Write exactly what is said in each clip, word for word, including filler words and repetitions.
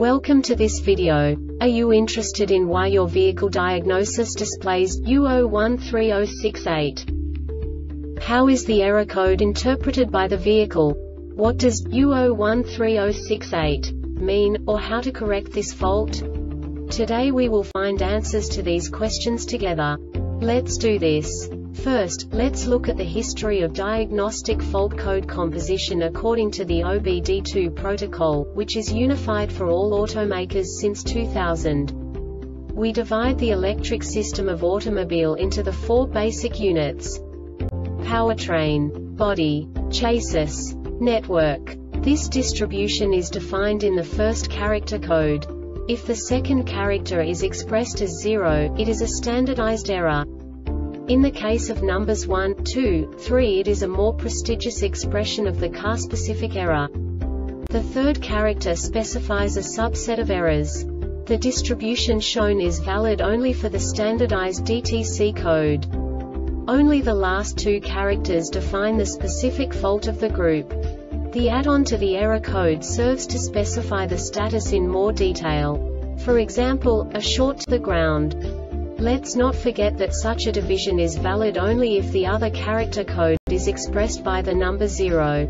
Welcome to this video. Are you interested in why your vehicle diagnosis displays U zero one three zero six eight? How is the error code interpreted by the vehicle? What does U zero one three zero six eight mean, or how to correct this fault? Today we will find answers to these questions together. Let's do this. First, let's look at the history of diagnostic fault code composition according to the O B D two protocol, which is unified for all automakers since two thousand. We divide the electric system of automobile into the four basic units: powertrain, body, chassis, network. This distribution is defined in the first character code. If the second character is expressed as zero, it is a standardized error. In the case of numbers one, two, three, it is a more prestigious expression of the car-specific error. The third character specifies a subset of errors. The distribution shown is valid only for the standardized D T C code. Only the last two characters define the specific fault of the group. The add-on to the error code serves to specify the status in more detail. For example, a short to the ground. Let's not forget that such a division is valid only if the other character code is expressed by the number zero.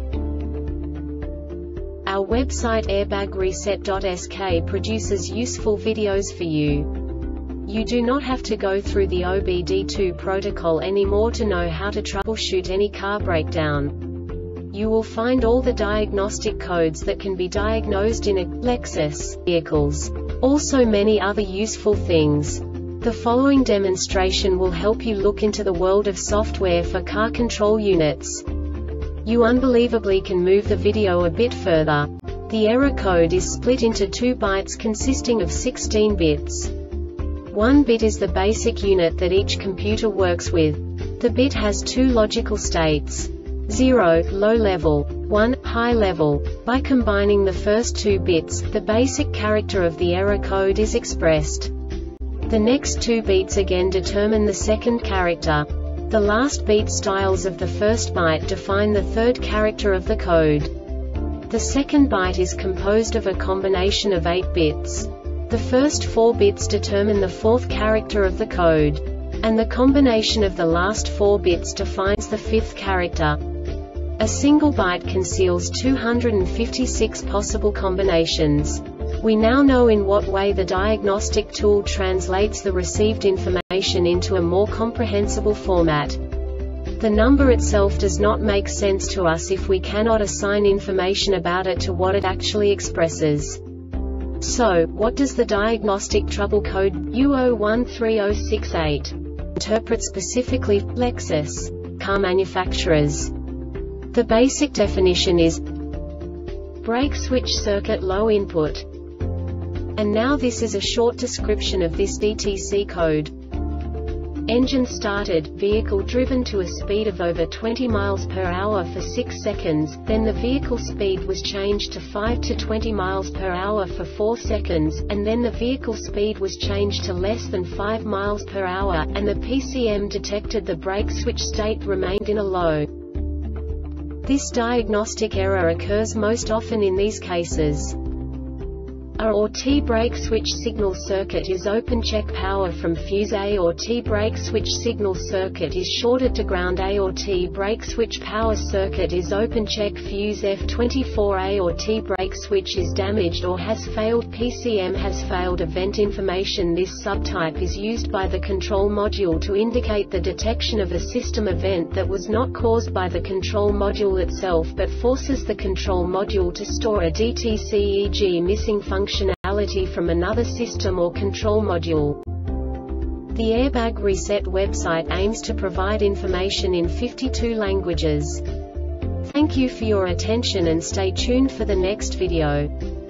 Our website airbag reset dot S K produces useful videos for you. You do not have to go through the O B D two protocol anymore to know how to troubleshoot any car breakdown. You will find all the diagnostic codes that can be diagnosed in a Lexus vehicles. Also many other useful things. The following demonstration will help you look into the world of software for car control units. You unbelievably can move the video a bit further. The error code is split into two bytes consisting of sixteen bits. One bit is the basic unit that each computer works with. The bit has two logical states: zero, low level, one, high level. By combining the first two bits, the basic character of the error code is expressed. The next two beats again determine the second character. The last beat styles of the first byte define the third character of the code. The second byte is composed of a combination of eight bits. The first four bits determine the fourth character of the code. And the combination of the last four bits defines the fifth character. A single byte conceals two hundred fifty-six possible combinations. We now know in what way the diagnostic tool translates the received information into a more comprehensible format. The number itself does not make sense to us if we cannot assign information about it to what it actually expresses. So, what does the diagnostic trouble code U zero one three zero six eight interpret specifically for Lexus car manufacturers? The basic definition is brake switch circuit low input. And now this is a short description of this D T C code. Engine started, vehicle driven to a speed of over twenty miles per hour for six seconds, then the vehicle speed was changed to five to twenty miles per hour for four seconds, and then the vehicle speed was changed to less than five miles per hour, and the P C M detected the brake switch state remained in a low. This diagnostic error occurs most often in these cases. A or T brake switch signal circuit is open, check power from fuse. A or T brake switch signal circuit is shorted to ground. A or T brake switch power circuit is open, check fuse. F twenty-four A or T brake switch is damaged or has failed. P C M has failed. Event information. This subtype is used by the control module to indicate the detection of a system event that was not caused by the control module itself but forces the control module to store a D T C, for example missing function functionality from another system or control module. The Airbag Reset website aims to provide information in fifty-two languages. Thank you for your attention and stay tuned for the next video.